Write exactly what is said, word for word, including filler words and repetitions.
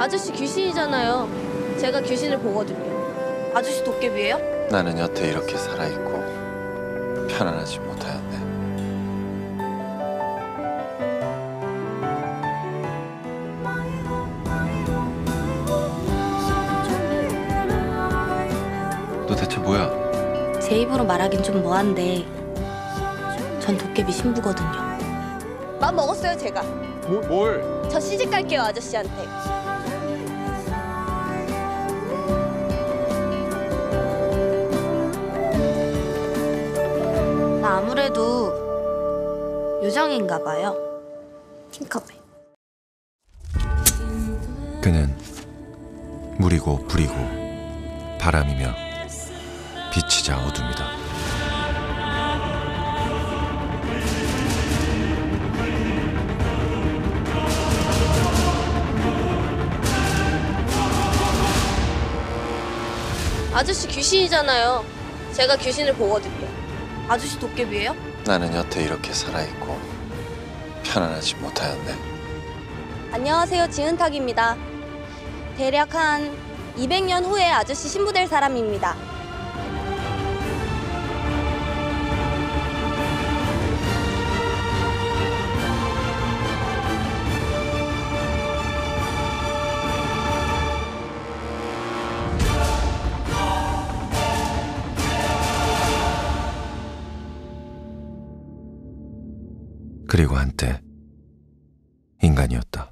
아저씨 귀신이잖아요. 제가 귀신을 보거든요. 아저씨 도깨비예요? 나는 여태 이렇게 살아있고 편안하지 못하였네. 너 대체 뭐야? 제 입으로 말하긴 좀 뭐한데 전 도깨비 신부거든요. 맘 먹었어요, 제가. 뭐, 뭘? 저 시집 갈게요, 아저씨한테. 나 아무래도 요정인가 봐요. 팅커벨. 그는 물이고 불이고 바람이며 빛이자 어둠이다. 아저씨 귀신이잖아요. 제가 귀신을 보거든요. 아저씨 도깨비예요? 나는 여태 이렇게 살아있고 편안하지 못하였네. 안녕하세요, 지은탁입니다. 대략 한 이백 년 후에 아저씨 신부 될 사람입니다. 그리고 한때 인간이었다.